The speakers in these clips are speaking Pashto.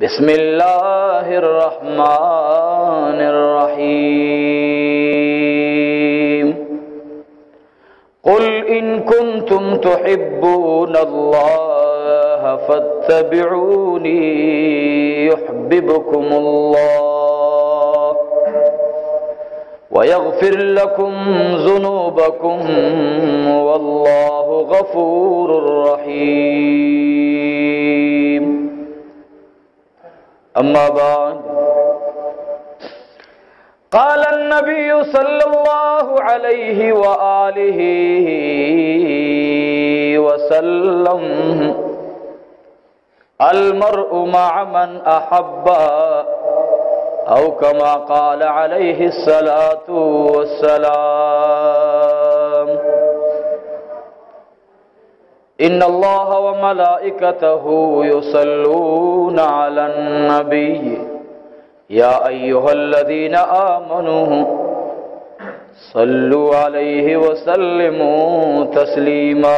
بسم الله الرحمن الرحيم قل إن كنتم تحبون الله فاتبعوني يحببكم الله ويغفر لكم ذنوبكم والله غفور رحيم أما بعد قال النبي صلى الله عليه وآله وسلم المرء مع من أحب أو كما قال عليه الصلاة والسلام إن الله وملائكته يصلون على النبي يا أيها الذين آمنوا صلوا عليه وسلموا تسليما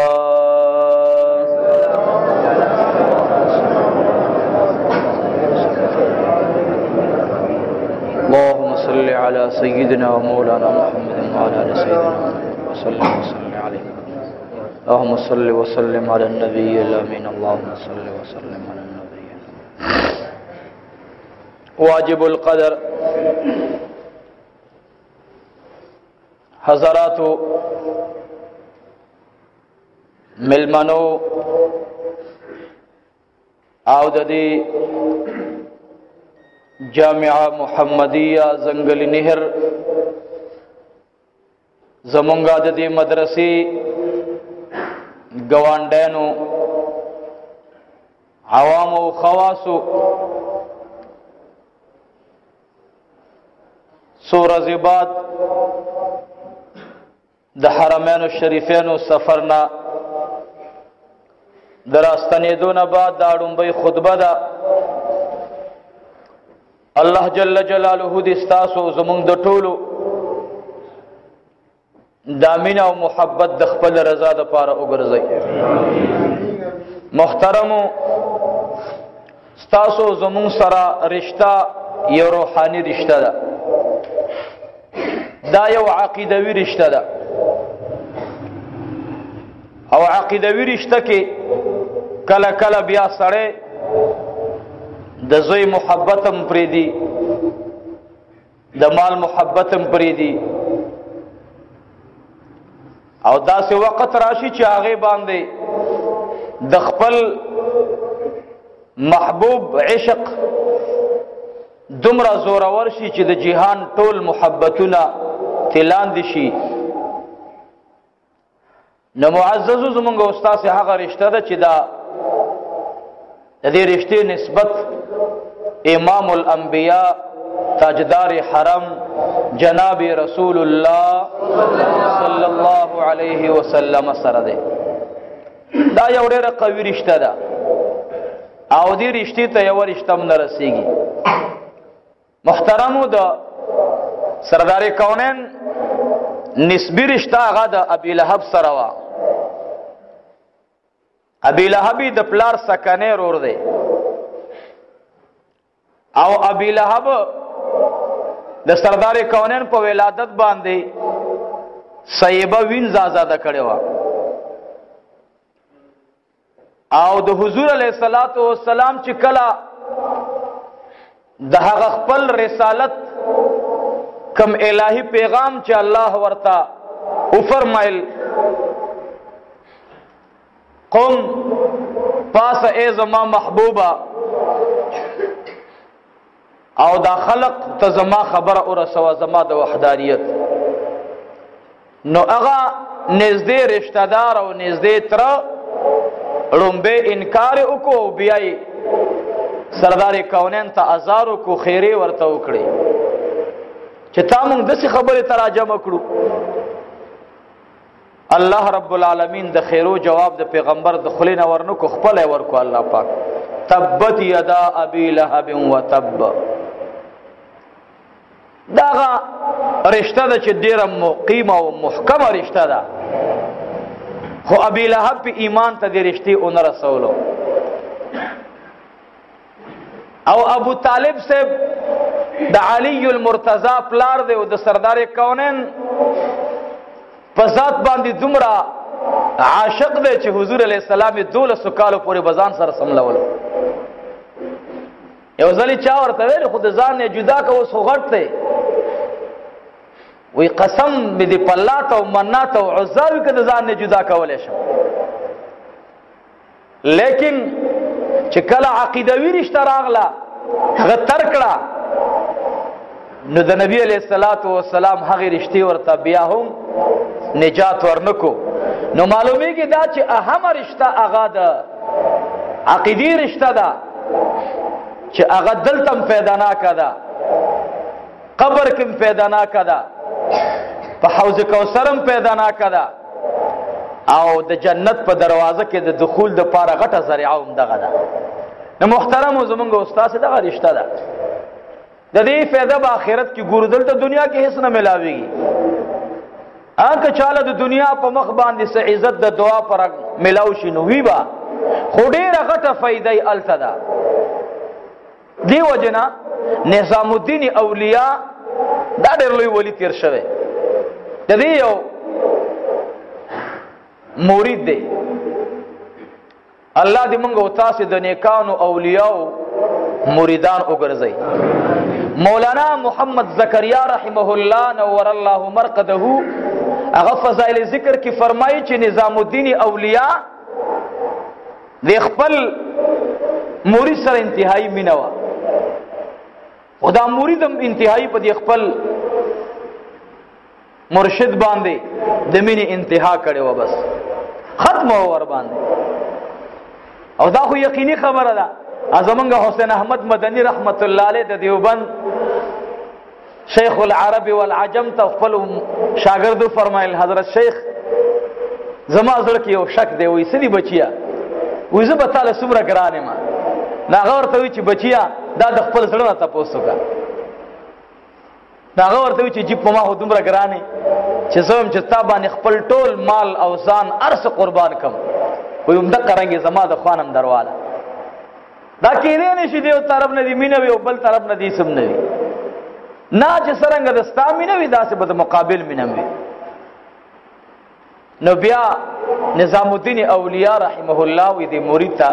اللهم صل على سيدنا ومولانا محمد وعلى آل سيدنا محمد وسلم عليه اللهم صل وسلم على النبي الأمين اللهم صل وسلم على النبي واجب القدر حضرات ملمنو او د دې جامعه محمدیه زنگل نهر زمونږه د دې مدرسې گوانډانو عوام او خواصو سورز بعد د حرمین الشریفین سفرنا دراستنیدون بعد دا ډومبی خطبه ده الله جل جلاله دې ستاسو زمونږ د ټولو دامین او محبت د خپل رضا د پاره وګرځي محترمو ستاسو زمون سره رشتہ یو روحاني رشتہ ده دا یو عقیدوي رشتہ ده او عقیدوي رشتہ کې کله کله بیا سره د زوی محبتم پرې دي د مال محبتم پرې دي او داسې وخت راشي چې هغه باندې د خپل محبوب عشق دومره زورور شي چې د جهان ټول محبتونه تلاند شي نو معززو زمونږ استاد هغه رشتہ ده چې دا د دې رشتې نسبت امام الانبیاء تاجدار حرم جناب رسول الله صلی الله علیه وسلم سره ده دا یو ډېره قوي رشتہ ده او دې رشتې ته یو رشتہ هم نه رسیږي محترمو د سردار کونین نسبی رشتہ هغه د ابي لهب سره وا ابي لهب د پلار سکنه رور دی او ابي لهب د سردار کونین په ولادت باندې صیبه وینځ آزاد کړي وا او د حضور علیه الصلاۃ والسلام چې کلا د هغه خپل رسالت کم الہی پیغام چې الله ورته او فرمایل قم پاس ای زما محبوبا او دا خلق ته زما خبره ورسوه زما د وحدانیت نو هغه نږدې رشتہ دار او نږدې تر رومبه انکار وکړو بیاي سردار کونین ته ازارو کو خیره ورته وکړي چې تا موږ داسې خبره تراجمه کړو الله رب العالمین د خیرو جواب د پیغمبر د خلینه ورنو کو خپل ورکو الله پاک تبت یدا ابي لهب وتب داغه رشتہ ده چې ډیره مقیمه او محکمه رشتہ ده خو ابي لهب په ایمان ته د رشتې اون رسولو او ابو طالب سے د علی المرتضی پلار دی او د سردار کونین په ذات باندې دومره عاشق دی چې حضور علیه السلام 12 کالو پورې بزان سره سملول. یو ځلې چا ورته ویل خو د ځان نه جدا کو اوس غټ دی وی قسم به دی پلات او منات او عزا وی که د ځان نه جدا کولی شم. لیکن چې کله عقیدوي رشته راغله هغه تر کړه نو د نبی علیه السلام هغې رشتې ورته بیا هم نجات ورنکو. نو معلومیږي دا چې اهمه رشته هغه د عقیدي رشته ده چې هغه دلته هم پیداناکه ده قبر کې هم پیداناکه ده په حوض کوثر هم پیداناکه ده او د جنت په دروازه کې د دخول د پاره غټه ذریعه هم دغه ده. نو محترم زمونږ استاد دغه رشته ده د دې فایده په آخرت کې ګورو دلته دنیا کې هیڅ نه ملاويږي. که چاله د دنیا په مخ باندې څه عزت د دعا پر ملاو شي نو وی با خو ډېره غټه فایده یې هلته ده. دې وجې نه نظام الدین اولیاء دا ډېر لوی ولی تیر شوی د دې یو مرید دی. الله دې موږ او تاسو د نیکانو اولیاء مریدان وګرځي. مولانا محمد زکریا رحمه الله نور الله مرقده هغه فضائل ذکر کې فرمایي چې نظام الدین اولیاء د خپل مرید سره انتهایی مینه وه او دا مرید هم انتهایی په دې خپل مرشد باندې د مینې انتها کړې وه بس ختمه وه ور باندې. او دا خو یقیني خبره ده. زمونږ حسین احمد مدني رحمت الله علیه د دیوبند شیخ العرب والعجم ته خپل شاګردو فرمایل حضرت شیخ زما زړه کې یو شک دی وایي څه دي بچیا وایي زه به تاله څومره ګران یم نو هغه ورته وایي چې بچیا دا د خپل زړه نه تپوس وکړه. نو هغه ورته وایي چې جیب په ما خو دومره ګران یې چې زه وایم چې تا باندې خپل ټول مال او ځان هر څه قربان کړم وایي همدغه رنګې زما د خوانم درواله دا کېدی نه شي د یو طرف نه دي مینه وي او بل طرف نه دي سم نه وي نه چې څرنګه د ستا مینه وي داسې به د مقابل مینه وي. نو بیا نظام الدین اولیاء رحمه الله وی د مرید ته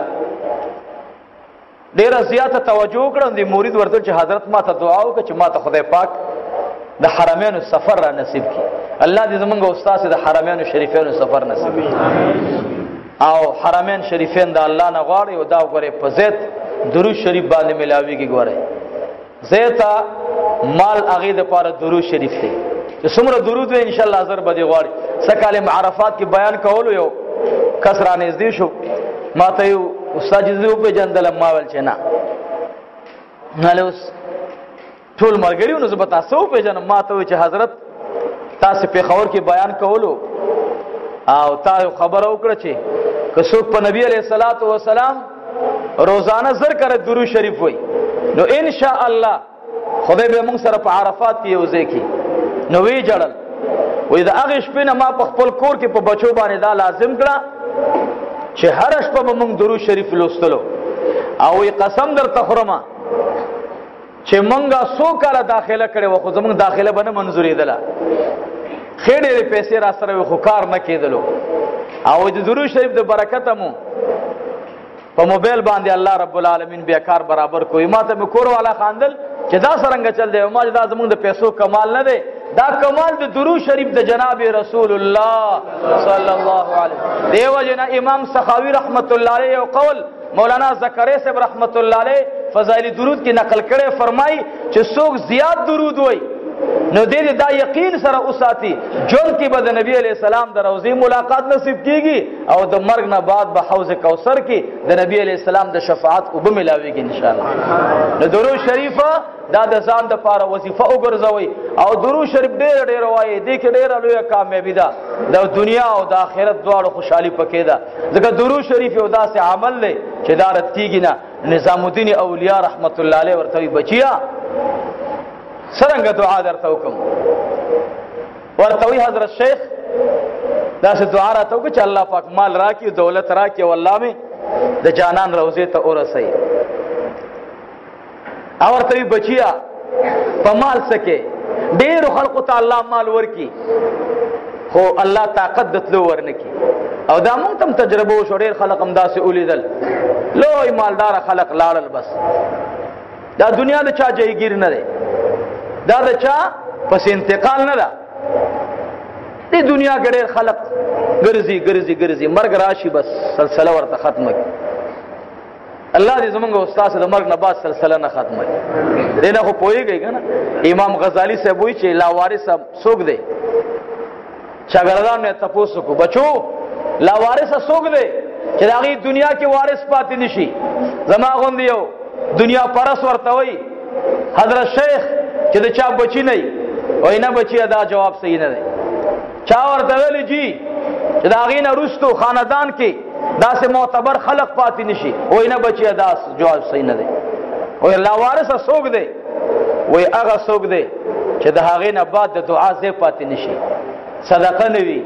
ډېره زیاته توجه وکړه. د مرید ورته چې حضرت ما ته دعا وکړه چې ما ته خدای پاک د حرمینو سفر را نصیب کړي. الله دې زمونږ استاد د حرمینو شریفینو سفر نصیب کړي او حرمین شریفین د الله نه غواړي او دا وګورئ په زیت درود شریف باندې ملاویږي. ګورئ زیته مال هغې دپاره درود شریف دی چې څومره درود وي انشاءالله زر به دې غواړي. سکال عرفات کې بیان کولو یو کس را نږدې شو ما ته یو استاد چې زه وپېژندلم ما ویل چې نه هله اوس ټول ملګري نو زه به تاسو وپېژنم. ما ته وایي چې حضرت تاسې پېښور کې بیان کولو او تا یو خبره وکړه چې که څوک په نبی علیه الصلاة والسلام روزانه زر کړه درود شریف وایي نو ان شاء الله خدای به موږ سره په عرفات کې یو ځای کړي. نو وی جړل وایي د هغې شپې نه ما په خپل کور کې په بچو باندې دا لازم کړه چې هره شپه به موږ درود شریف لوستلو او وی قسم درته خورمه چې موږ څو کاله داخله کړې وه خو زموږ داخله به نه منظورېدله ښې ډېرې پیسې را سره وي خو کار نه کېدلو او د درود شریف د برکته مو په موبایل باندې الله رب العالمین بیا کار برابر کوي. ما ته مې کور والا خاندل چې دا څرنګه چل دی ما دا زموږ د پیسو کمال نه دی دا کمال د درود شریف د جناب رسول الله صلی الله علیه دیو جنا امام سخاوی رحمت الله علیه او قول مولانا زکریا صاحب رحمت الله علیه فضائل درود کې نقل کړي فرمایي چې څوک زیات درود وایي نو دې دا یقین سره اوساتي جون کې به د نبی علیہ السلام د روضې ملاقات نصیب کیږي او د مرګ نه بعد به حوض کوثر کې د نبی علیہ السلام د شفاعت او به ملاويږي ان شاء الله. نو درود شریف دا د ځان د پاره وظیفه وګرځوي او درود شریف ډېر ډېر وایي دې کې ډېره لویه کامیابي ده د دنیا او د آخرت دواړو خوشحالي پکې ده ځکه درود شریف یو داسې عمل دی چې دا رد کیږي نه. نظام الدین اولیاء رحمت الله علیه ورته وایي بچیا څرنګه دعا درته وکړم ورته وایي حضرت شیخ داسې دعا راته وکړه چې الله پاک مال راکړي دولت راکړي او الله مې د جانان روضې ته ورسوي. او ورته بچیا په مال سکه ډیر خلق ته الله مال ورکی خو الله طاقت دتلو ورنکی او دا مونږ تم تجربه وشو ډیر خلق هم داسې ولیدل لوی مالدار خلق لاړل بس دا دنیا د چا جایگیر نه ده دا د چا پس انتقال نه ده دې دنیا کې ډیر خلق ګرځي ګرځي ګرځي مرګ راشي بس سلسله ورته ختمه الله دې زمونږ استاد د مرګ نه بعد سلسله نه ختمه دې نه خو پوهیږي کنه امام غزالی صاحب وایي چې لا وارث څوک دی شاګردان نه تاسو کو بچو لا وارث څوک دی چې هغه دنیا کې وارث پاتې نشي زما غوندیو دنیا پرس ورته وایي حضرت شیخ چې د چا بچی نه وي نه بچی دا جواب صحیح نه دی چا ورته ویلی جی چې د هغې نه وروستو خاندان کې داسې معتبر خلق پاتې نشي وایي نه بچی دا جواب صحیح نه دی وایي لا وارثه څوک دی وایي هغه څوک دی چې د هغې نه بعد د دعا ځای پاتې نشي صدقه نه وي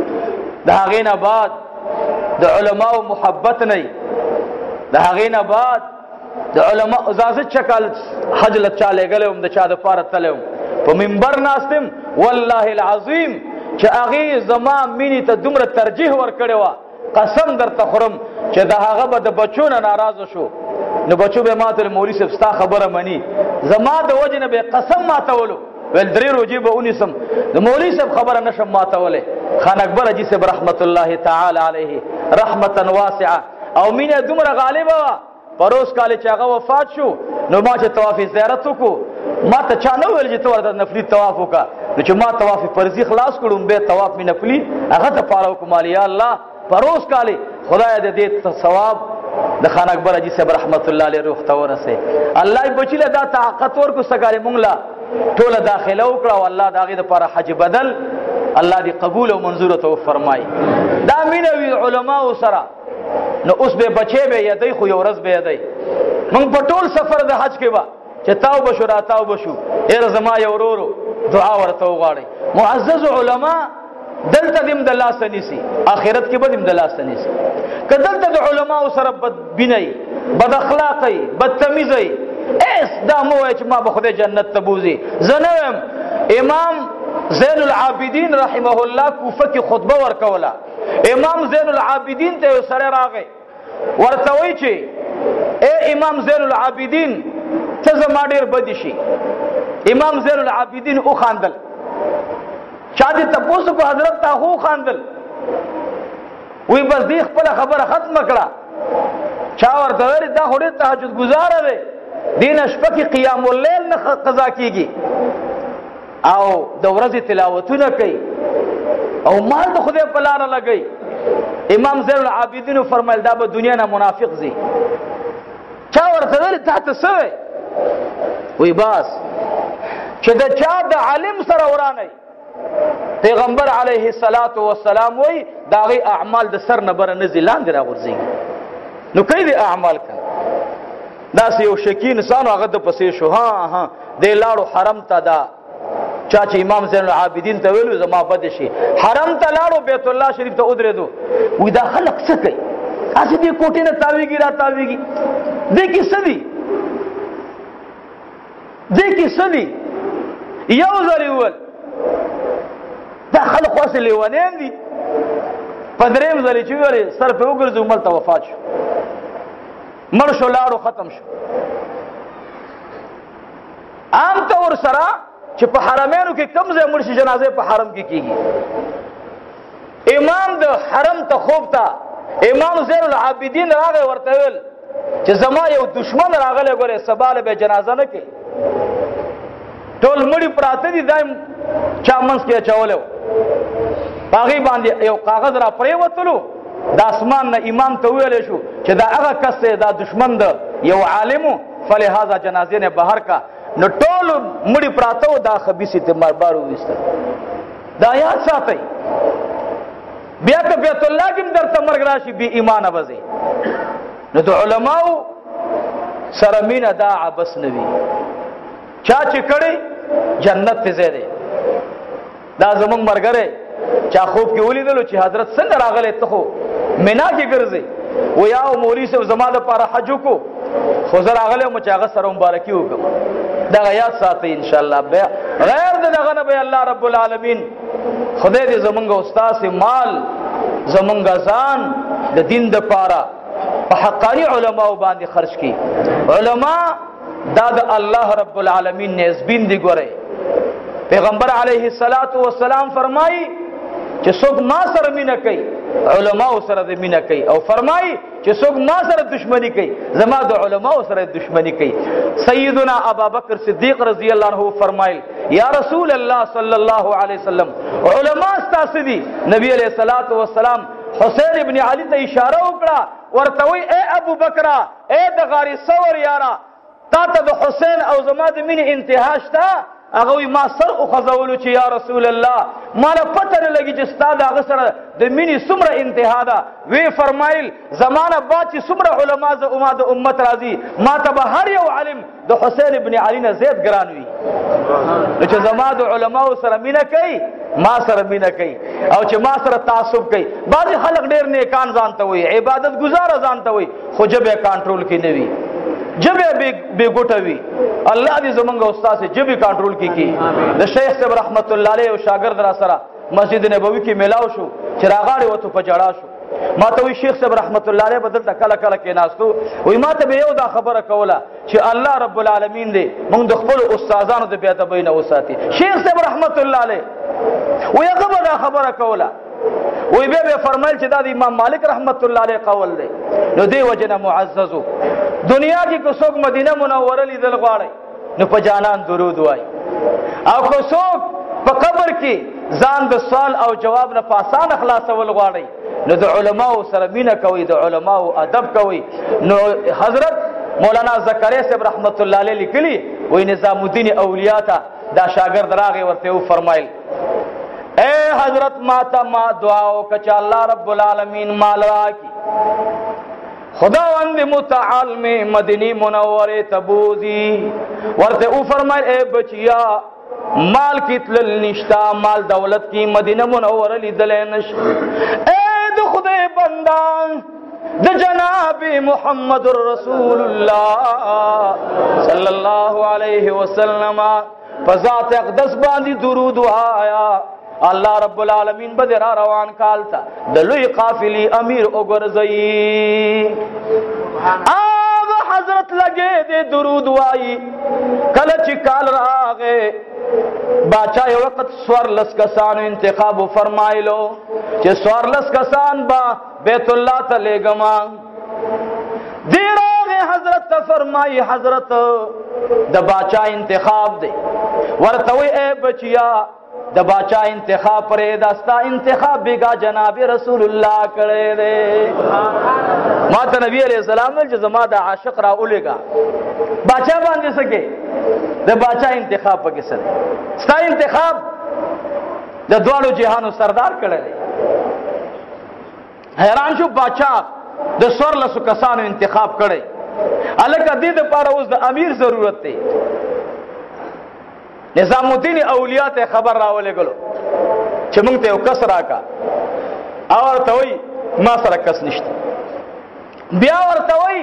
د هغې نه بعد د علماو محبت نه وي د هغې نه بعد د علماء ازازت چکل حج له چا لېږلی وم د چا دپاره تللی وم په منبر ناست یم والله العظیم چې هغې زما مینې ته دومره ترجیح ورکړې وه قسم درته خورم چې د هغه به د بچو نه ناراضه شو نو بچو به ما ته مولوي صاحب ستا خبره مني زما د وجې نه به یې قسم ماتولو ویل 3 روژې به ونیسم د مولوي صاحب خبره نشم ماتولی خان اکبر حاجي صاحب رحمت الله تعالی علیه رحمتا واسعه او مینه دومره غالبه وه پروس کال چې هغه وفات شو نو ما چې طواف زیارت وکړو ما ته چا نه ویل چې ته ورته نفلي طواف وکړه نو چې ما طواف فرضي خلاص کړو بیا طواف مې نفلي هغه دپاره وکړم یا الله پروس کالې خدای د دې ثواب د خان اکبر حاجي صاحب رحمت الله علیه روح ته ورسې الله یې بچي له دا طاقت ورکړو سګارې مونږ له ټوله داخله وکړه او الله د هغې دپاره حج بدل الله دې قبول او منظوره ته وفرمایي دا مینه وي علماو سره نو اوس به بچې به یادی خو یو ورځ به یادی موږ په ټول سفر د حج کې به چې تاو بشو را تاو بشو ایره زما یو ورورو دعا ورته وغواړئ معزز علما دلته دې د لاسه نیسي آخرت کې به دې د لاسه نیسي که دلته د علماو سره بدبینئ بد اخلاقئ بدتمیزئ ایس دا مه وایه چې ما به خدای جنت ته بوځي زه نه ویم امام زین العابدین رحمه الله کوفه کې خطبه ورکوله امام زین العابدین ته یو سړی راغی ورته وایي چې ای امام زین العابدین ته زما ډېر بدې شي امام زین العابدین وخاندل چا دې تپوس کو حضرت تا خو وخاندل وی بس دې خپله خبره ختمه کړه چا ورته ویل دا خو ډېر تهجد ګزاره دی دې نه شپه کې قیام اللیل نه قضا کېږي او د ورځې تلاوتونه کوي او مال د خدای په لاره لګوي امام زین العابدین فرمایل دا به دنیا نه منافق ځي چا ورته ویل تا ته څه وی وی بس چې د چا د عالم سره ورانئ پیغمبر علیه الصلاة والسلام وی د هغې اعمال د سر نه بره نه ځي لاندې راغورځېږي نو کوي دې اعمال کنه داسې یو شکي انسان هغه د پسې شو ها دی لاړو حرم ته دا چا چې امام زین العابدین ته ویلو زما بد شي حرم ته لاړو بیت الله شریف ته ودرېدو وی دا خلق څه کوي هسې دې کوټې نه تاویږي را تاویږي دې کې څه دي دې کې څه دي یو ځل یې وویل دا خلق خو هسې لیونیان دي په درېیم ځل یې چې ویلې سر پرې وګرځو ملته وفات شو مړ شو لاړو ختم شو عام طور سره چې په حرمینو کې کم ځای مړ شي جنازې په حرم کې کېږي امام د حرم ته خوب ته امام زین العابدین راغی ورته ویل چې زما یو دشمن راغلی ګورې سبا له به جنازه نه کوي ټول مړي پراته دي دا چا منځ کې اچولی و په هغې باندې یو کاغذ را پرېوتلو د اسمان نه امام ته وویلی شو چې دا هغه کس دی دا دشمن د یو عالمو فلهذا جنازې نه بهر کا نو ټول مړي پراته و دا خبیث یې بار وویستل دا یاد ساتئ بیا که بیت الله کې هم درته مرګ راشي بې ایمانه به ځئ نو د علماو سره مینه دا عبس نه وي چا چې کړی جنت ته ځای دی دا زمونږ ملګری چا خوب کې ولیدلو چې حضرت څنګه راغلی ته خو منا کې ګرځئ و یا مولوي صاحب زما دپاره حج وکړو خو زه راغلی وم چې هغه سره مبارکي وکړم دغه یاد ساتئ انشاءالله غیر د دغه نه به الله رب العالمین خدای دې زمونږ استاسې مال زمونږ ځان د دین دپاره په حقاني علماو باندې خرج کړي علما دا د الله رب العالمین نسبین دي ګورئ پیغمبر علیه السلام فرمایي چې څوک ما سره مینه کوي علماو سره د مینه کوي او فرمایي چې څوک ما سره دشمنی کوي زما د علماو سره دشمنی کوي سیدنا ابوبکر صدیق رضی الله عنه فرمایل یا رسول الله صلی الله علیه وسلم علما ستاسو دي نبی علیہ الصلوۃ والسلام حسین ابن علی ته اشاره وکړه ورته وی اے ابو بکر اے د غاری ثور یارا تا ته د حسین او زما د مینې انتها شته هغه وی ما سر اخذولو چې یا رسول الله ما نه پته نه لګي چې ستا د هغه سره د مینې څومره انتها ده وی فرمایل زمانه بعد چې څومره علما د امت راځي ما ته به هر یو عالم د حسین ابن علی نه زیات ګران وي نو چې زما د علماو سره مینه کوي ما سره مینه کوي او چې ما سره تعصب کوي بعضې خلک ډېر نیکان ځان ته وي عبادت ګزاره ځان ته وي خو ژبه کنټرول کې نه وي جبه بے گوٹا وی اللہ دی زمانگا استاد سے جبه کنٹرول کی د شیخ صاحب رحمت اللہ علیہ و شاگرد را سرا مسجد نبوی کی ملاو شو چراغاڑی و تو پجڑا شو ما ته وی شیخ صاحب رحمت الله علیه بدل تا کله کله کې ناستو وی ما ته یو دا خبره کوله چې الله رب العالمین دې موږ د خپل استادانو د بی ادبۍ نه وساتي شیخ صاحب رحمت الله علیه وی هغه دا خبره کوله وی به فرمایل چې دا د امام مالک رحمت الله علیه قول دی نو دی وجنه معززو دنیا کې کو څوک مدینه منوره لیدل غواړي نو په جانان درود وای او کو څوک په قبر کې ځان د سوال او جواب نه په آسان خلاصول غواړي نو د علماو سره مینه کوي د علماو ادب کوي نو حضرت مولانا زکریا صاحب رحمت الله علیه لیکلی وی نظام الدین اولیاء ته دا شاګرد راغی ورته و فرمایل اے حضرت ماتا ما دعا وکړه الله رب العالمین مال راکړي خداوند متعال میں مدینی منورے تبوزی ورتے او فرمائے اے بچیا مال کی تلل نشتا مال دولت کی مدینہ منورہ لی دلے نش اے دو خدے بندان د جناب محمد رسول اللہ صلی اللہ علیہ وسلم فذات اقدس باندی درود آیا اللہ رب العالمین بدر روان کالتا دلوی قافلی امیر اگرزئی آغا حضرت لگے دے درود وائی کلچ کال راغے باچائے وقت سوار لسکسان انتخاب فرمائی لو چھ سوار لسکسان با بیت اللہ تلے گما دیر آغے حضرت فرمائی حضرت دا باچا انتخاب دے ورطوی اے بچیا د باچا انتخاب پرې داستا انتخاب بیگا جناب رسول الله کړي دے ما ته نبی علیہ السلام چې زما د عاشق را اولېګا باچا باندې سکے د باچا انتخاب پکې سره ستا انتخاب د دوالو جهانو سردار کړي دے حیران شو باچا د سور لسو کسانو انتخاب کړي الکه دې د پاره اوس د امیر ضرورت دی نظام الدین اولیاء ته خبر راولې غلو چې مونږ ته یو کس راکا او ورته وای ما سره کس نشته بیا ورته وای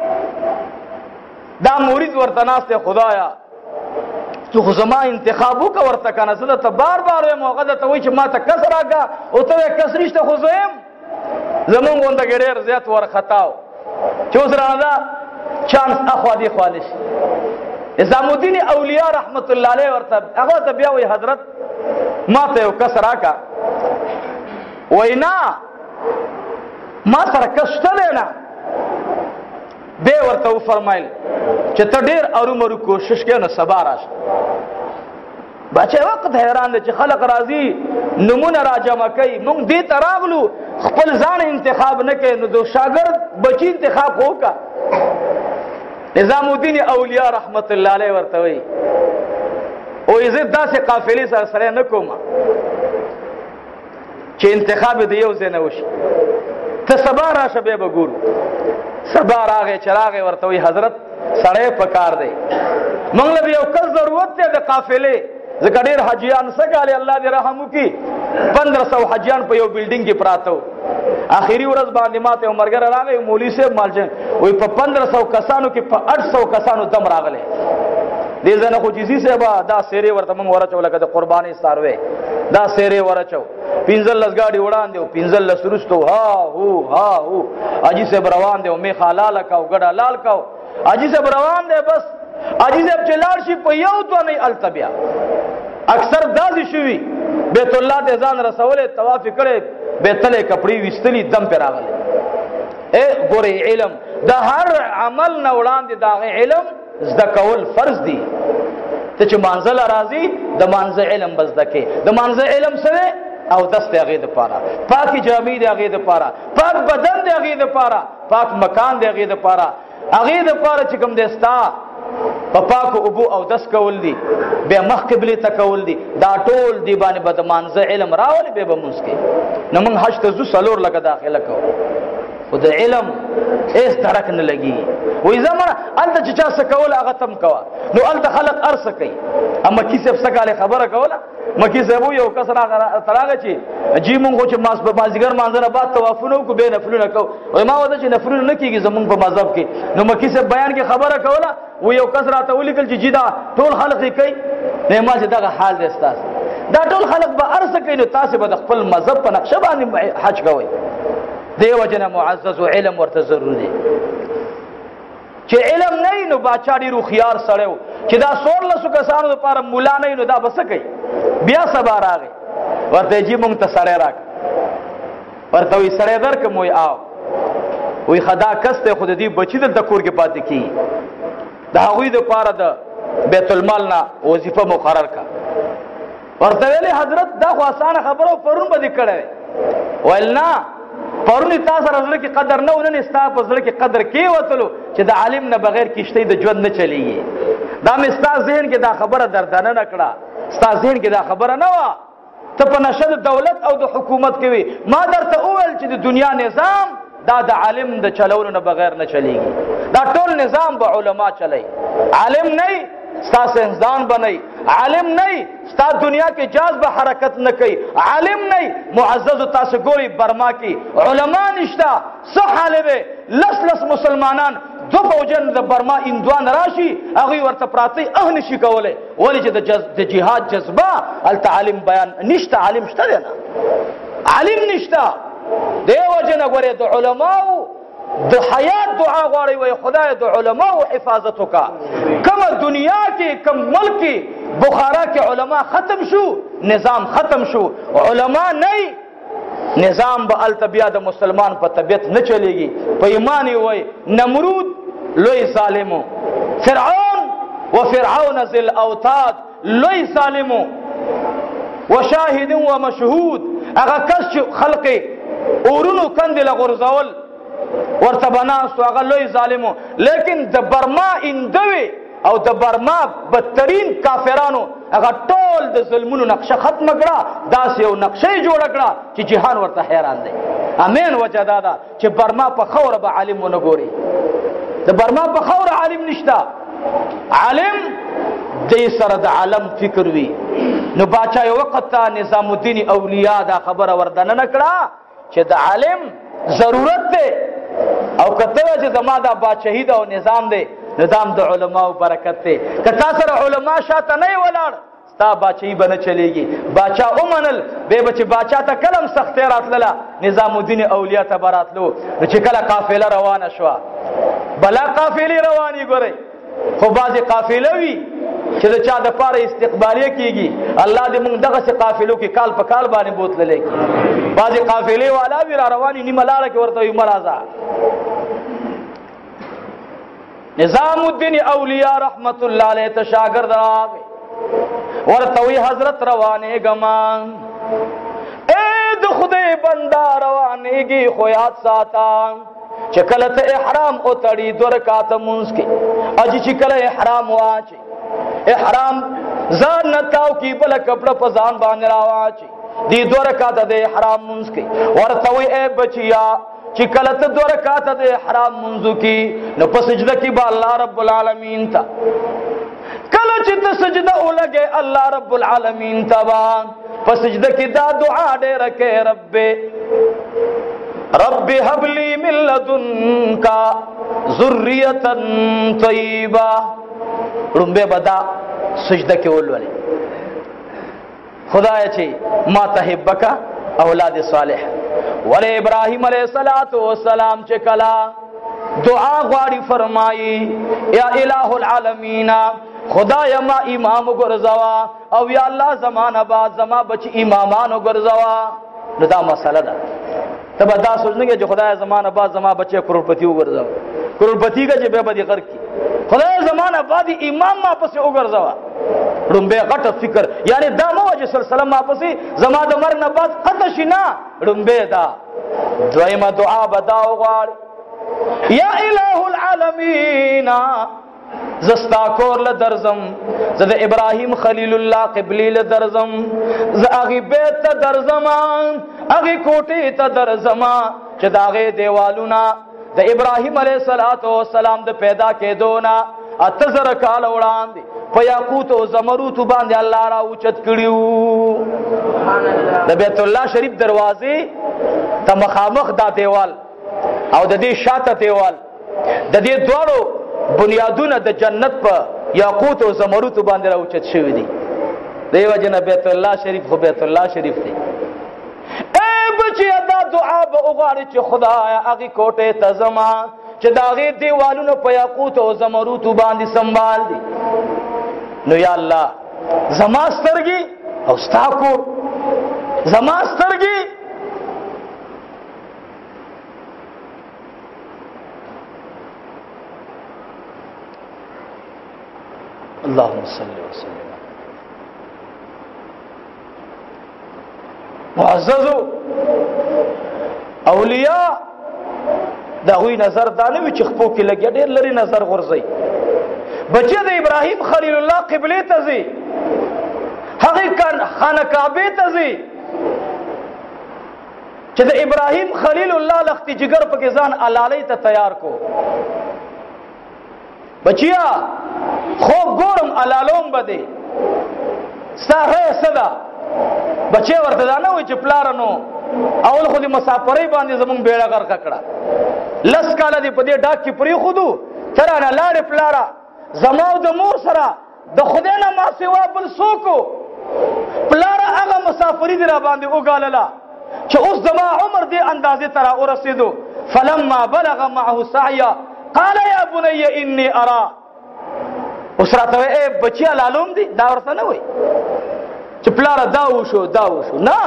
دا مرید ورته ناسته خدایا تو خو زما انتخاب وکړه ورته کنه زه ته بار بار موقع ته وای چې ما ته کس راکا او ته کس نشته خو زم زمونږ غونډه ګډیر زیات ورخطاو چې اوس راځه چانس اخوا دی خالص نظام الدین اولیاء رحمت الله علیه ورته هغه ته بیا وی حضرت ما ته یو کس راکا وینا ما سره کس شته نه به ورته فرمایل چې ته ډیر ارومرو کوشش کې نه سبا راشه بچه وخت حیران دي چې خلق راضي نمونه راجمع کوي مونږ دې تراغلو خپل ځان انتخاب نه کوي نو د شاګرد بچی انتخاب وکا نظام الدین اولیاء رحمت الله علیه ورته وی او عزت داسې قافلې سره نه کوم چې انتخاب دې یو ځای نه وشي ته سبا راشه به وګورو سبا راغې چراغې ورته وی حضرت سړی پکار دی موږ له یو کس ضرورت دی د قافلې ځکه ډېر حاجیان څه کالي الله دې رحم وکړي 1500 حجیان په یو بلډینګ کې پراته وو. اخیری ورځ باندې ماته عمرګر راغی مولوی صاحب مالجن وای په 1500 کسانو کې په 800 کسانو دم راغله. دې ځنه خو جزي صاحب دا سیره ورته موږ ورچو لکه د قرباني ساروي دا سیره ورچو 15 گاډي وړاندې 15 سرستو ها هو اجي صاحب روان دی او می خالاله کاو ګډا لال کاو اجي صاحب روان دی بس اجي صاحب چلار شي په یو تو نه التبیا اکثر داسې شوی بیت الله ته ځان رسوله طواف کړي بیت الله کپڑے وستلی دم پر راغله. اے ګورې علم د هر عمل نه وړاندې دا علم زده کول فرض دی. ته چې منزل راځي د منزل علم بزدکه د منزل علم سره او دست هغه د پاره پاکي جامې د هغه د پاره پاک بدن د هغه د پاره پاک مکان د هغه د پاره هغه د پاره چې کوم دستا په پاکو ابو او دس کول دي به مخ قبله تکول دي دا ټول دی باندې بد منزل علم راولي به مسکه نو موږ حج ته زو لکه داخله کو او د علم ایس درک نه لګي وې زما انت چې چا سکول هغه تم کوا نو انت خلق ارس کوي اما کیسه سکاله خبره کوله مکی زبو یو کسره تراغه چې جی مونږ چې ماس په مازیګر مانځره بعد توافونو کو به نفلونه کو او ما ودا چې نفلونه نه کیږي زمونږ په مذهب کې نو مکی سے بیان کې خبره کوله و یو کسره ته ولیکل چې جیدا ټول خلق کوي نه ما چې دغه حال دی استاد دا ټول خلق به ارس کوي نو تاسو به خپل مذهب په نقشه باندې حج کوي دیو جن معزز علم ورته ضروري دی چې علم نه نو باچا ډیرو خيار سړیو چې دا 1600 کسانو لپاره مولا نه نو دا بس کوي بیا سبا راغی ورته جی مونږ ته سړی راک ورته وی سړی درکم وی آو وی خدا کسته خود دې بچی د کور کې پاتې کی دا هغوی د پاره د بیت المال نه وظیفه مقرر کا ورته ویلي حضرت دا خو اسانه خبره پرون به کړه ولنا پرون تاسو سره کې قدر نه ونن استا په زړه کې قدر کې وتلو چې د عالم نه بغیر کشته د ژوند نه چلیږي دا مې ستا ذهن کې دا خبره دردانه نه کړه ستا ذهن کې دا خبره نه و ته په نشد دولت او د حکومت کې وي ما درته اول چې د دنیا نظام دا د عالم د چلولو نه بغیر نه چلیږي دا ټول نظام به علما چلی عالم نه ستا سنځدان بنئ عالم نه ستا دنیا کې جذب حرکت نه کوي عالم نه معزز تاسو ګوري برما کې علما نشتا صح حالوي لس مسلمانان دو فوجن د برما اندوان راشي هغه ورته پراتی نشي کوله ولی چې د جهاد جذبه التعلیم بیان نشتا عالم شته نه عالم نشتا دیو جن ګوري د علماو د حیات دعا غواړي وي خدای د علماو حفاظت وکا کوم دنیا کې کوم ملک کې بخارا کې علما ختم شو نظام ختم شو علما نه نظام به التبیا د مسلمان په طبيعت نه چلےږي په ایمان وي نمرود لوی ظالمو فرعون وفرعون ذي الاوتاد لوی ظالمو وشاهد ومشهود هغه کس خلق اورونو کندل غرزول ورته بناستو هغه لوی ظالمو لیکن د برما اندوي او د برما بدترین کافرانو هغه ټول د ظلمونو نقشه ختم کړه داسې یو نقشه جوړ کړه چې جهان ورته حیران دی امین وجه دا ده چې برما په خوره به عالم ونه ګوري د برما په خوره عالم نشته عالم دې سره د عالم فکر وي نو باچا یو وخت نظام الدین اولیاء دا خبره وردانه نکړه چې د عالم ضرورت دی او کته چې زما دا بادشاہي دا او نظام دی نظام د علماء برکت دی کته سره علما شاته نه ولاړ ستا بادشاہي بنه چلیږي بادشاہ اومنل به بچ بادشاہ ته کلم سخت راتله نظام الدین اولیاء ته براتلو چې کله قافله روانه شو بلا قافله رواني ګوري خو بازي قافله وي چې دا چا د پاره استقبالیه کیږي الله دې موږ دغه سي قافلو کې کال په کال باندې بوتل لیکي بازي قافله والا وی را رواني نیمه لاړه کې ورته یې مرزا نظام الدین اولیاء رحمت الله علیه ته شاګرد راغی ورته وی حضرت روانه ګمان اے د خدای بندا روانېږي خو یاد ساته چې کله ته احرام او تړي دوه رکعات مونږ کې اجي چې کله احرام واچي احرام ځان نتاو کی بل کپڑا په ځان باندې راواچي دي دوه رکعات د احرام مونږ کې ورته وی اے بچیا چې کله ته دوه رکعات د احرام مونږ کې نو په سجده کې به الله رب العالمین ته کله چې ته سجده ولګې الله رب العالمین تبا پس سجده کې دا دعا ډېره کې رب هب لي من لدنك ذرية طيبة. رنبه بدا سجده کې ولولې خدای چې ما تحبک اولاد صالح. ولې ابراهیم علیه السلام چې کلا دعا غواړي فرمایي یا الہ العالمین خدایا ما امام ګرځوا او یا الله زمانہ بعد زما بچ امامانو ګرځوا. نو دا مسله ده تب دا سوچنه چې خدایا زمانہ بعد زما بچي کروڑپتی وګرځوا کروڑپتی کا چې به بدی غر کی خدایا زمانہ بعد امام ما پسې وګرځوا. رنبه غټ فکر یعنی دا مو چې سلسله ما پسې زما د مرګ نه بعد قطع شینا. رنبه دا دویمه دعا بدا وغواړي یا الہ العالمین زستا کور لدرزم زد ابراہیم خلیل اللہ قبلی لدرزم ز اغی بیت تا درزمان اغی کوٹی تا درزمان چه داغی دیوالونا دا ابراہیم علیہ السلام دا پیدا کے دونا اتزر کال اوڑان دی پیاقوت و زمروت باندے اللہ را اوچت کریو. دا بیت اللہ شریف دروازی تا مخامخ دا دیوال او د دې شاته دیوال د دې دوړو بنیادونه د جنت په یاقوت او زمرد باندې راوچت شوی دي. دیو جن بیت الله شریف خو بیت الله شریف دی. اے بچی دا دعا به وغواړي چې خدایا هغه کوټه ته زما چې دا غي دیوالونو په یاقوت او زمرد باندې سنبال دي. نو یا الله زما سترګي او ستا کو زما سترګي اللهم صل وسلم. معززو اولیاء دا غوی نظر دانوی چې خپو کې لګیا ډېر لري نظر غورځي. بچی د ابراهیم خلیل الله قبله ته ځي هغه خانه کعبه ته ځي چې د ابراهیم خلیل الله لختي جګر په ځان علالۍ ته تیار کو. بچیا خوب ګورم علالوم بده ساره صدا بچي ورته دا نه وي چې پلارنو اول خو دې مسافرۍ باندې زمونږ بیړه غرق کړه لس کاله دې په دې ډاک کې پرې خودو ترانه لاړې پلاره زما او د مور سره د خدای نه ما سوا بل څوک پلاره هغه مسافري دې را باندې وګالله چې اوس زما عمر دې اندازې ته را ورسېدو. فلما بلغ معه سعیا قال یا بني انی ارى. اوس راته اے بچیا لالوم دي دا ورته نه وای چې پلاره دا وشو نه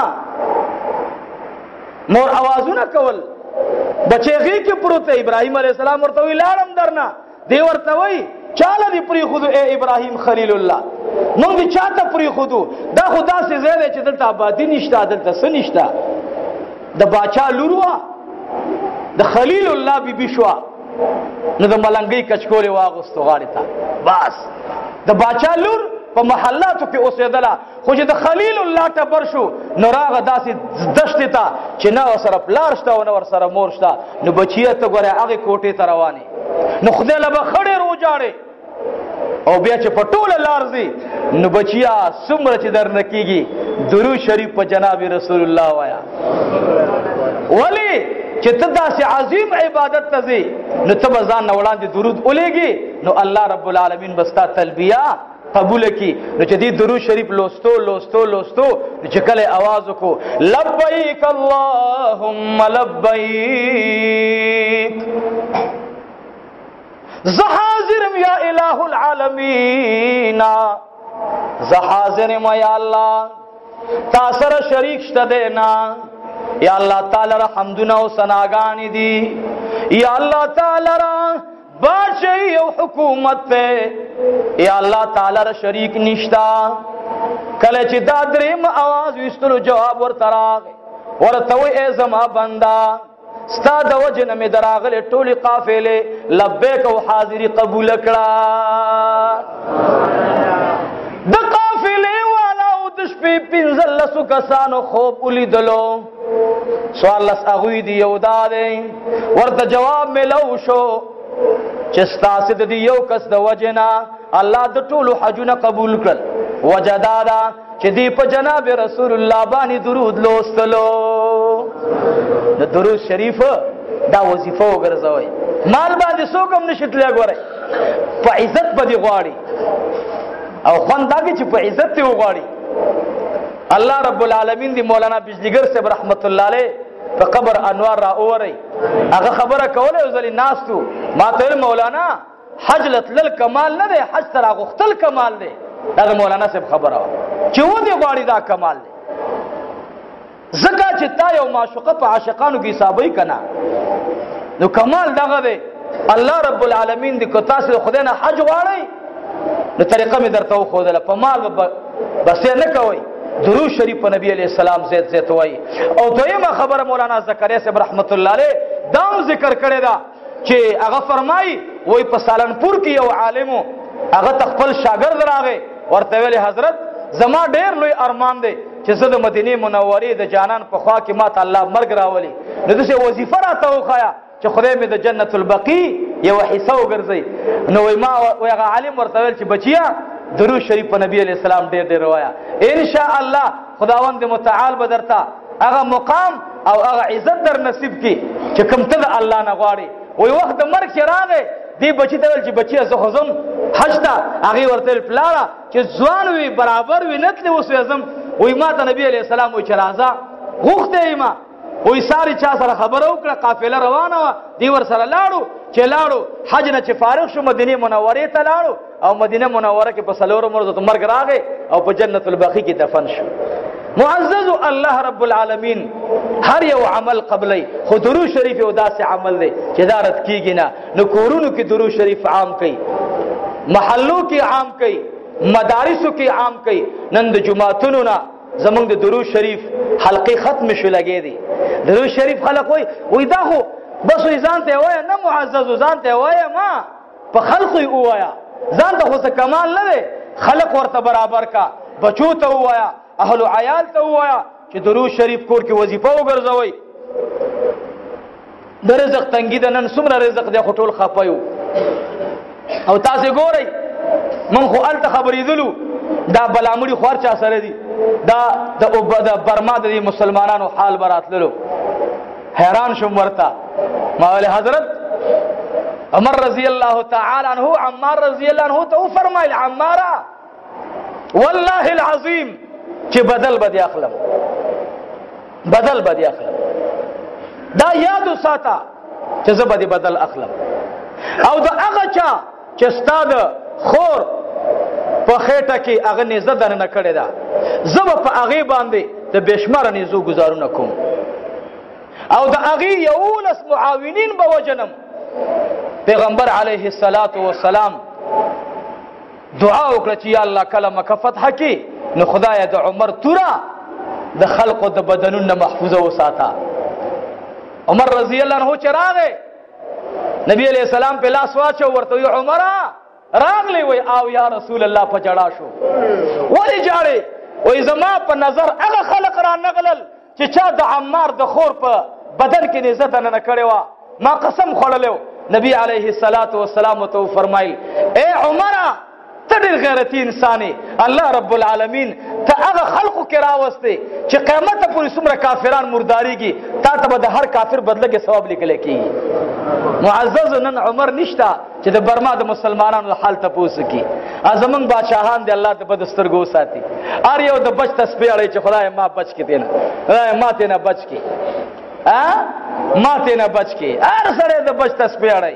مور اوازونه کول بچی غي کې پروت ابراهيم عليه السلام ورته وی لاړم درنه دی ورته وای چاله دی پری خود اے ابراهيم خلیل الله مونږ دي چاته پری خودو دا خدا سي زیاده چې دلته آبادی نشته دلته سنشته د باچا لوروا د خلیل الله بي شوا نو د ملنګي کچکوري واغستو غاړه تا بس د باچا لور په محلاتو کې اوسېدله خو چې د خلیل الله ټبر شو نو راغه داسې دشت ته چې نه ورسره پلار شته او نه ورسره مور شته. نو بچیه ته ګوره هغې کوټې ته روانې نو خدای له به خړې روجاړې او بیا چې په ټوله لار ځي نو بچیا څومره چې درنه کېږي درود شریف په جناب رسول الله وایا. ولی چې ته داسې عظیم عبادت ته ځې نو ته به ځان نه وړاندې درود ولېږي نو الله رب العالمین به ستا تلبیه قبول کی. نو چې دې درود شریف لوستو نو چې کله आवाज وکړو لبیک اللهم لبیک زه حاضرم یا الہ العالمین زه حاضرم یا الله تا سره شریک شته دینا یا الله تعالی را حمدونه او ثناګانې دي یا الله تعالی را بادشاہی او حکومت ته یا الله تعالی را شریک نشتا. کله چې دا دریم आवाज وستلو جواب ورته راغی ورته وی ای زما بندا ستا د وجه نه مې دراغلې ټولې قافلې لبیک او حاضري قبول کړه. د قافلې والا او د شپې 15 کسانو خوب ولیدلو سوال لس هغوی دي یو دا دی ورته جواب میلو شو چې ستاسې د دې یو کس د وجه نه الله د ټولو حجونه قبول کړل. وجدادا چې دی په جناب رسول الله باندې درود لوستلو. د درود شریف دا وظیفه وګرځوي. مال باندې څوک هم نشي تللی. ګورئ په عزت باندې غواړي او خوند دا چې په عزت یې وغواړي. الله رب العالمین دی مولانا بجلیګر صاحب رحمت الله علیه په قبر انوار را اوري هغه خبره کوله او ځلې ناستو ما ته مولانا حج لتل کمال نه دی، حج تر غختل کمال دی. دا مولانا صاحب خبره چې و دی غواړي دا کمال دی. زکه چې تا یو معشوقه په عاشقانو کې حسابي کنا نو کمال دغه دی. الله رب العالمین دی کو تاسو خدای نه حج غواړئ نو طریقه می درته وښودله. په مال بس نه کوئ، درود شریف په نبی علیہ السلام زیات وای. او دویمه خبره مولانا زکریا صاحب رحمت الله علیه دام ذکر کړی دا چې هغه فرمایي وای په سالنپور کې یو عالمو هغه خپل شاګرد راغی ورته ویل حضرت زما ډیر لوی ارمان دی چې زه د مدینه منورې د جانان په خوا کې ماته الله مرګ راولي نو دغه وظیفه راته وخایا چې خدای مې د جنت البقیع یو حصہ وګرځي. نو ما هغه عالم ورته ویل چې بچیا درود شریف په نبی علیہ السلام ډیر وایا. ان شاء الله خداوند متعال بدرتا هغه مقام او هغه عزت در نصیب کی چې کوم ته الله نه غواړي. وای وخت د مرګ چې راغی دی بچی ته ویل چې بچیا زه خزم حج ته هغه ورته پلاره چې ځوان وي برابر وي نتلی اوس اعظم. وای ما ته نبی علیہ السلام وای چې راځه غوښته ما وای ساری چا سره خبره وکړه قافله روانه و دی ور سره لاړو چې لاړو حج نه چې فارغ شو مدینه منورې ته لاړو او مدینه منوره کې په سلور مرزه مرګ راغی او په جنت البقیع کې دفن شو. معزز الله رب العالمین هر یو عمل قبلی خو درود شریف یو داسې عمل دی چې دا رد کیږي نه. نو کورونو کې درود شریف عام کړئ، محلو کې عام کړئ، مدارسو کې عام کړئ. نن د جمعتونو نه زمونږ د درود شریف حلقې ختم شو لګې دي. درود شریف خلک وای دا خو بس وای ځان ته وای نه معزز ځان ته وای ما په خلقو وایا ځان ته خو څه کمال نه دی. خلق ورته برابر کا، بچو ته وایا، اهل عیال ته وایا چې درود شریف کور کې وظیفه وګرځوي. د رزق تنګي د نن څومره رزق دی خو ټول خپایو. او تاسو ګورئ من خو الته خبرېدلو دا بلامړي خور چا سره دي دا د برما د مسلمانانو حال براتللو حیران شوم ورته. ما ویل حضرت عمر رضی الله تعالی عنہ عمار رضی الله عنہ ته فرمایل عمارا والله العظیم چې بدل بدی اخلم دا یادو ساته چې زه بدل اخلم. او دا هغه چا چې استاد خور په خېټه کې هغه نيزه دننه کړې ده زه به په هغې باندې د بېشماره نيزو ګزارونه کوم او د هغې 11 معاونین به وجنم. پیغمبر علیه السلام دعا وکړه چې یا الله کله مکه فتح کړي نو خدایه د عمر توره د خلقو د بدنونو محفوظه وساته. عمر رضی الله عنه چې راغی نبی علیہ السلام په لاس واچو ورته وی عمره راغلی وی او یا رسول الله په جړا شو. ولی جاړي وی زما په نظر هغه خلق را نغلل چې چا د عمار د خور په بدن کې نزت نه کړي وا ما قسم خوړلو. نبی علیہ السلام تو فرمایل اے عمره ته ډېر غیرتي انساني الله رب العالمین ته هغه خلقو کې راوسته چې قیامت پورې څومره کافران مرداریږي تا ته به د هر کافر بدله کې ثواب لیکل کېږي. معزز نن عمر نشته چې د برما د مسلمانانو حال تپوس کی. زمونږ بادشاهان دی الله د بد سترګو ساتي. ار یو د بچ تسبیح اړي چې خدای ما بچ کې دینه خدای ما ته نه بچ کې ما ته نه بچ کې ار سره د بچ تسبیح اړي.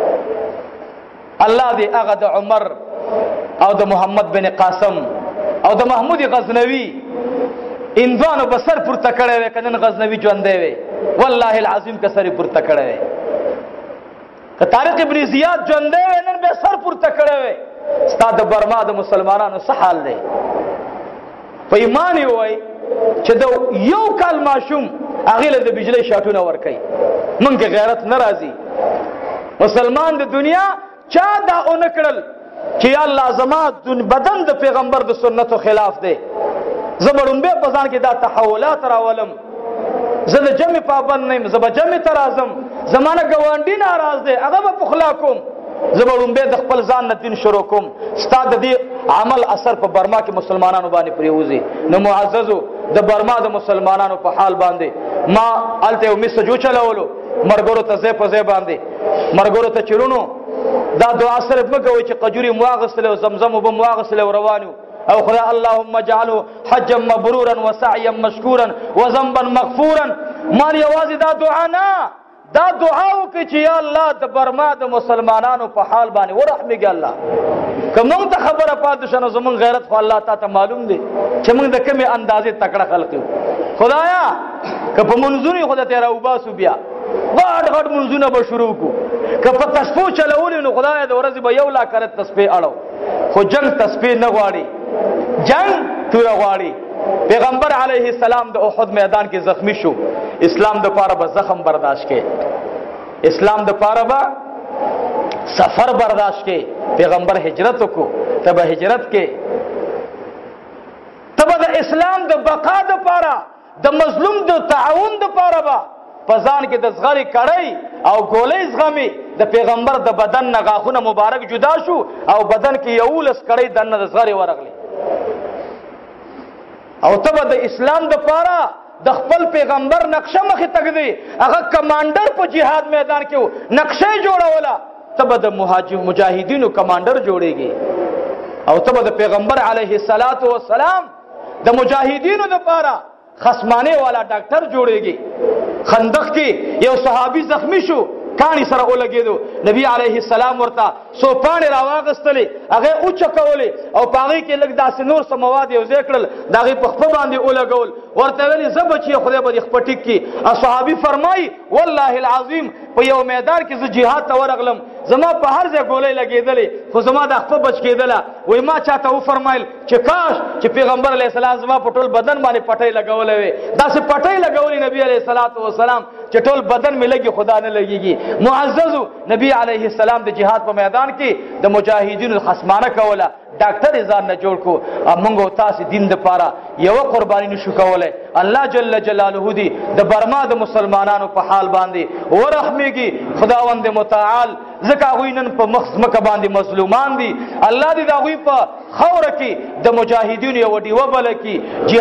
الله دې هغه د عمر او د محمد بن قاسم او د محمود غزنوی اندوانو بسر پورته کړی وی کنن غزنوی ژوندی وی والله العظیم که سر پورته کړی وی که طارق ابن زیاد ژوندی وی نن به سر پورته کړی وی. ستا د برما د مسلمانانو څه حال دی؟ په ایمان یې ووایي چې د یو کال ماشوم هغې له د بجلۍ شاټونه ورکوي. موږ کې غیرت نه راځي. مسلمان د دنیا چا دا ونه کړل چې یا الله زما بدن د پیغمبر د سنتو خلاف دی زه به ړومبی په ځان کې دا تحولات راولم زه د جمع پابند نه یم زه به جمع ته راځم زما نه ګاونډي ناراض دی هغه به پخلا کوم زبړم به د خپل ځان نه دین شروع کوم ستا د دې عمل اثر په برما کې مسلمانانو باندې پریوزي نو معززو د برما د مسلمانانو په حال باندې ما الته یو میسجو چلولو مرګورو ته ځای په ځای باندې مرګورو ته چیرونو دا دعا صرف مګوي چې قجوري مواغسل او زمزم وب مواغسل او روانو او خدا اللهم اجعله حجا مبرورا وسعيا مشكورا وذنبا مغفورا مان یوازې دا دعا نه دا دعا وکړي چې یا الله د برما د مسلمانانو په حال باندې ورحمېږي الله که موږ ته خبره پاتې شنه زمونږ غیرت خو الله تا ته معلوم دی چې موږ د کومې اندازې تکړه خلق یو خدایا که په منځونو خو د تیرا وباسو بیا غټ غټ منځونه به شروع کو که په تسبیح چلولې نو خدایا د ورځې به 1 لاکھ کرت تسبیح اړو خو جنگ تسبیح نه غواړي جنگ توره غواړي پیغمبر علیه السلام د احد میدان کې زخمی شو اسلام د پاره به زخم برداشت کې اسلام د پاره به سفر برداشت کې پیغمبر هجرت کو تب هجرت کې تب د اسلام د بقا د پاره د مظلوم د تعاون د پاره به پزان کې د زغری کړی او ګولې زغمی د پیغمبر د بدن نه غاخونه مبارک جدا شو او بدن کې یولس کړی د نه زغری ورغلی او تب د اسلام د پاره د خپل پیغمبر نقشه مخې تک دی هغه کمانډر په جهاد میدان کې نقشه جوړوله تب د مجاهدینو کمانډر جوړیږي او تب د پیغمبر علیه السلام د مجاهدینو د پاره خصمانه والا ډاکټر جوړیږي خندق کې یو صحابي زخمی شو کانی سره ولګیدو نبی علیه السلام ورته سوپانه راواغستلې هغه اوچ کولې او پاغي کې لګ داسې نور سم مواد یو ذکرل دغه په خپل باندې ولګول ورته ویلي زبچې خدای به خپټیک کې اصحابي فرمای والله العظیم په یو میدان کې زه jihad ته ورغلم زما په هر ځای ګولې لګیدلې خو زما د خپل بچ کېدله وای ما چاته و فرمایل چې کاش چې پیغمبر علیه السلام زما په ټول بدن باندې پټۍ لګولې وي داسې پټۍ لګولې نبی علیه السلام چې ټول بدن مې لګي خدا نه لګيږي معززو نبی علیه السلام د جهاد په میدان کې د مجاهدینو خصمانه کوله ډاکټر ځان نه جوړ کو موږ تاسو دین د پاره یو قرباني نشو کولای الله جل جلاله دی د برما د مسلمانانو په حال باندې ورحمېږي خداوند متعال زکه غوینن په مخزمکه باندې مظلومان دي الله دې دا غوی په خوره کې د مجاهدینو یو دی وبل کې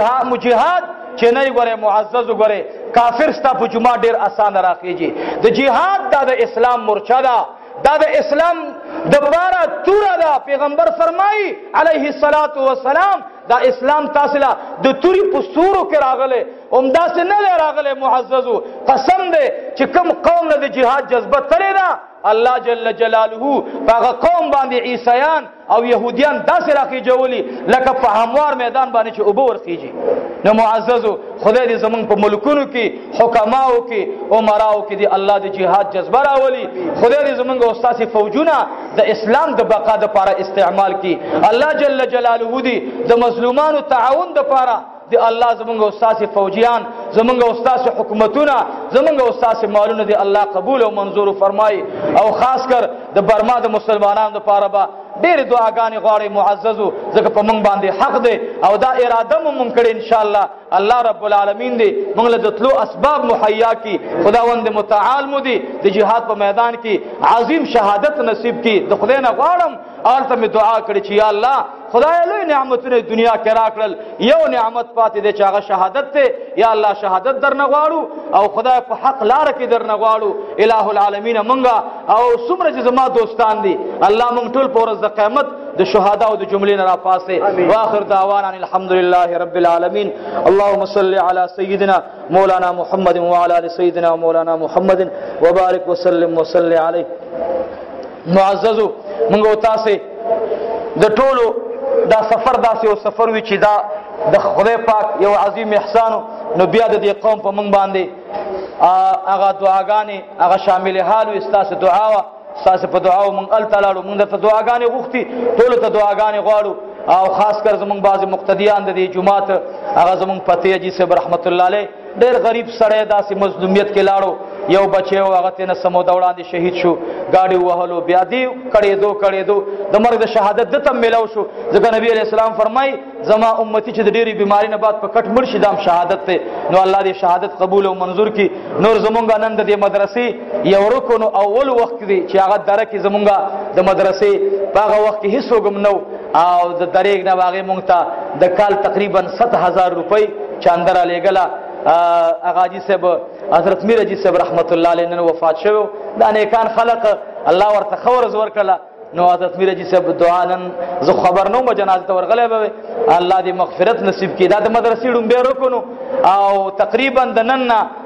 جهاد چې نه غره معزز غره کافر ستا په جمعه ډیر اسانه راخیږي د جهاد د اسلام مرچا دا د اسلام د بارا توره دا پیغمبر فرمایي علیه السلام دا اسلام تاسو له د توري په سورو کې راغله عمدا سے نه راغله معززو قسم دې چې کوم قوم له جهاد جذبه تللی دا الله جل جلاله هغه قوم باندې عیسایان او يهوديان داسې راخیجولي لکه په هموار میدان باندې چې اوبه ورخیږي نو معززو خدای دې زمونږ په ملکونو کې حکماو کې عمراو کې دې الله د جهاد جذبه راولي خدای دې زمونږ استاد فوجونه د اسلام د بقا د لپاره استعمال کړي الله جل جلاله دې د مظلومانو تعاون د لپاره دی الله زمونږ استاد فوجیان زمونږ استاد حکومتونه زمونږ استاد مالونه دی الله قبول او منظور فرمای او خاص کر د برما د مسلمانانو لپاره به ډېر دعاګانې غواړي معززو ځکه په موږ باندې حق دی او دا اراده مو مونږ کړې ان شاء الله الله رب العالمین دی موږ له دتلو اسباب مهیا کی خداوند متعال مو دی د جهاد په میدان کې عظیم شهادت نصیب کی د خدای نه غواړم آلته می دعا کړې چې یا الله خدای لوی نعمتونه دنیا کې راکړل یو نعمت پاتې دی چې هغه شهادت ته یا الله شهادت درنه غواړو او خدای په حق لار کې درنه غواړو الہ العالمین مونږه او څومره چې زما دوستان دي الله مونږ ټول په ورځ د قیامت د شهدا او د جملې نه راپاسه واخر دعوانا الحمدلله رب العالمین اللهم صل على سيدنا مولانا محمد وعلى ال سيدنا مولانا محمد وبارك وسلم وصل عليه معززو مونږ تاسو د ټولو دا سفر داسې یو سفر وي چې دا د خدای پاک یو عظیم احسان نو بیا د دې قوم په موږ باندې هغه دعاګانې هغه شامل حال او ستاسو دعا وا ستاسو په دعا موږ ال تعالی موږ ته دعاګانې غوښتي ټول ته دعاګانې غواړو او خاص کر زموږ بعض مقتدیان د دې جماعت هغه زموږ فتح جی صاحب رحمت الله علیه ډېر غریب سړی داسې مظلومیت کې لاړو یو بچی او هغه تنه سمو دوړاندې شهید شو گاډي وهلو بیا دی کړې دو د مرګ د شهادت د تم ملو شو ځکه نبی علیہ السلام فرمای زما امتی چې د ډېری بیماری نه بعد په کټ مړ شي دام شهادت ته نو الله دې شهادت قبول او منظور کړي نور زمونږ نن د مدرسې یو رکن اول وخت دی چې هغه درکې زمونږ د مدرسې په هغه وخت کې هیڅ وګم نو او د دریګ نه واغې مونږ ته د کال تقریبا 7000 روپۍ چاندره لګلا اغاجی صاحب حضرت میر جی صاحب رحمت الله علیه نن وفات شوی دا نیکان خلق الله ورته خبر زور کړه نو حضرت میر جی صاحب دعا نن زه خبر نو ما جنازه ته ورغلی به الله دې مغفرت نصیب کړي دا د مدرسې ډومبه رکونو او تقریبا د نن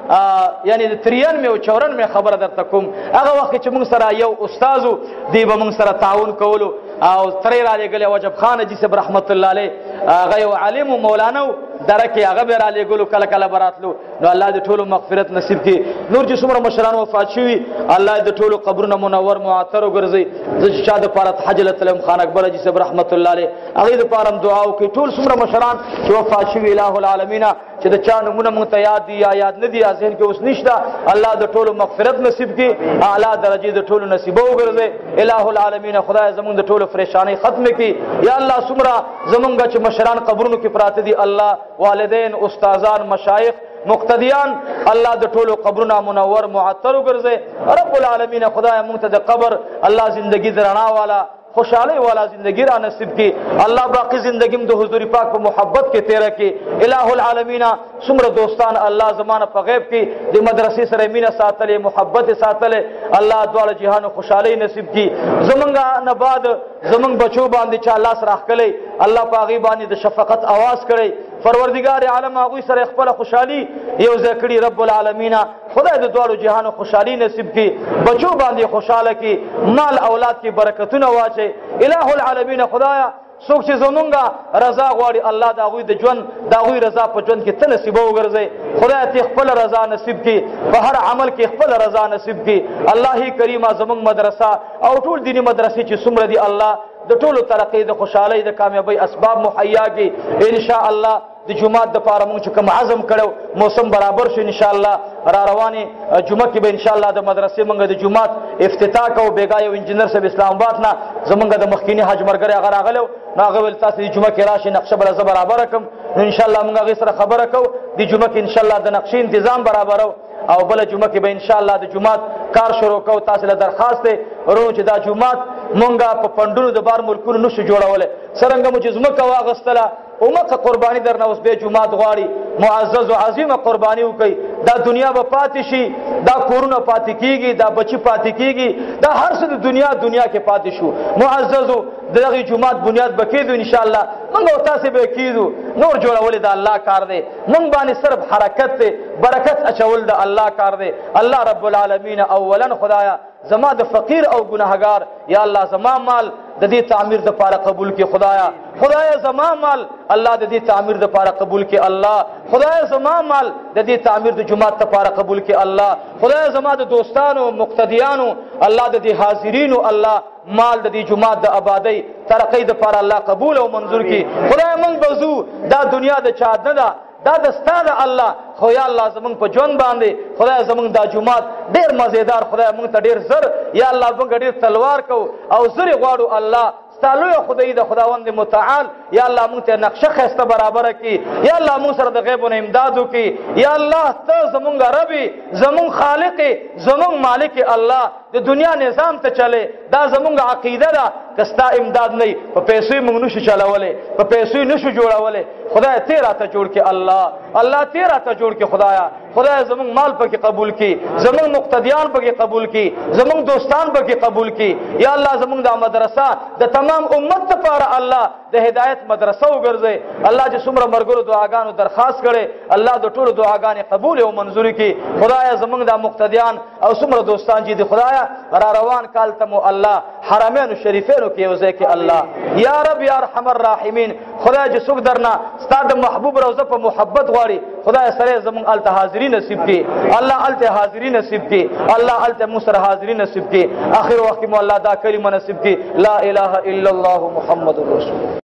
یعنی د 93 او 94 خبره درته کوم هغه وخت چې موږ سره یو استادو دی به موږ سره تعاون کولو او ترې را لګلې وجب خان جی صاحب رحمت الله علیه هغه یو عالم او مولانا درکه هغه به را لګلو کله کله براتلو نو الله دې ټولو مغفرت نصیب کړي نور چې څومره مشران وفات شوي الله دې ټولو قبرونه منور معطر وګرځي چې چا د پاره حجلت الم خان اکبر جی صاحب رحمت الله علیه هغه د پاره دعا وکړي ټول څومره مشران چې وفات شوي الہ العالمین چې د چا نمونه مونږ ته یاد دي یا یاد نه دي ذهن کې اوس نشته الله د ټولو مغفرت نصیب کړي اعلی درجه د ټولو نصیب وګرځي الہ العالمین خدای زمونږ د ټولو پریشانی ختم کړي یا الله څومره زمونږ چې مشران قبرونو کې پراته دي الله والدین استادان مشایخ مقتدیان الله د ټولو قبرونه منور معطر وګرځي رب العالمین خدای مونږ ته د قبر الله زندگی درنا والا خوشحالی والا زندگی را نصیب کی الله باقی زندگیم د حضور پاک په محبت کې تیرا کی الہ العالمین څومره دوستان الله زمانه په غیب کې د مدرسې سره مینه ساتلې محبت ساتلې الله دواړه جهان خوشحالی نصیب کی زمونږ نه بعد زمونږ بچو باندې چې الله سره اخلي الله پاغي باندې د شفقت आवाज کړي پروردگار عالم هغه سره خپل خوشحالي یو ذکری رب العالمین خدای د دوړو جهان خوشحالي نصیب کی بچو باندې خوشاله کی مال اولاد کی برکتونه واچي الہ العالمین خدایا څوک چې زمونږه رضا غواړي الله د هغوی د ژوند د هغوی رضا په ژوند کې ته نصیبه وګرځئ خدای ته خپل رضا نصیب کړي په هر عمل کې خپل رضا نصیب کړي الله کریمه زمونږ مدرسه او ټول دینی مدرسې چې څومره دي الله د ټولو ترقۍ د خوشحالۍ د کامیابۍ اسباب مهیا کړي ان شاء الله د جمعات د پاره مونږ چې کوم عزم کړو موسم برابر شو ان شاء الله را رواني جمعه کې به ان شاء الله د مدرسې مونږ د جمعات افتتاح کوو بیګا یو انجینر صاحب اسلام آباد نه زمونږ د مخکینی حج مرګره هغه راغلو نو هغه ول تاسو د جمعه کې راشي نقشه بل برابر کوم ان شاء الله مونږ هغه سره خبره کوو د جمعه کې ان شاء الله د نقشې تنظیم برابرو او بل جمعه کې به ان شاء الله د جمعات کار شروع کوو تاسو له درخواست ورو چې دا جمعات مونږه په پندونو د بار ملکونو نشو جوړول څنګه مو چې زمکه واغستله اومکه قربانی درنه اوس به جمعات غواړي معزز او عظیمه قربانی وکي دا دنیا به پاتې شي دا کورونه پاتې کیږي دا بچی پاتې کیږي دا هر څه د دنیا کې پاتې شو معزز دغه جمعات بنیاد بکیدو ان شاء الله موږ تاسو به کیدو نور جوړول د الله کار دی موږ باندې صرف حرکت دی برکت اچول د الله کار دی الله رب العالمین اولا خدایا زما د فقیر او ګناهګار یا الله زما مال د دې تعمیر د پاره قبول کی خدایا زما مال الله د دې تعمیر د پاره قبول کی الله خدایا زما مال د دې تعمیر د جمعات د پاره قبول کی الله خدایا زما د دوستانو مقتدیانو الله د دې حاضرینو الله مال د دې جمعات د آبادی ترقی د پاره الله قبول او منظور کی خدای مونږ بزو دا دنیا د چا نه ده دا د ستاده الله خو یا الله زمونږ په ژوند باندې خدای زمونږ دا جمعات ډیر مزیدار خدای مونږ ته ډیر زر یا الله مونږ ډیر تلوار کو او زر غواړو الله ستالو خدای د خداوند متعال یا الله مونږ ته نقشه خسته برابر کی یا الله مونږ سره د غیب او امداد وکي یا الله ته زمونږ رب زمونږ خالق زمونږ مالک الله د دنیا نظام ته چلے دا زمونږ عقیده ده کستا امداد نه په پیسې مونږ نشو چلولې په پیسې نشو جوړولې خدای تیرا ته جوړ کې الله تیرا ته جوړ کې خدای زمونږ مال پکې قبول کی زمونږ مقتدیان پکې قبول کی زمونږ دوستان پکې قبول کی یا الله زمونږ د مدرسه د تمام امت لپاره الله د هدایت مدرسه وګرځي الله چې څومره مرګرو دعاګانو درخواست کړي الله د ټولو دعاګانې قبول او منظور کی خدای زمونږ د مقتدیان او څومره دوستان چې د خدای را روان کال تمو الله حرمین شریفینو کې یوځای کې الله یا رب یا ارحم الراحمین خدای چې څوک درنه ستاسو محبوب روزه په محبت غواړي خدای سره زمونږ الته حاضری نصیب کی الله الته حاضری نصیب کی الله الته مصر حاضری نصیب کی اخر وخت مو الله دا کلمه نصیب کی لا اله الا الله محمد رسول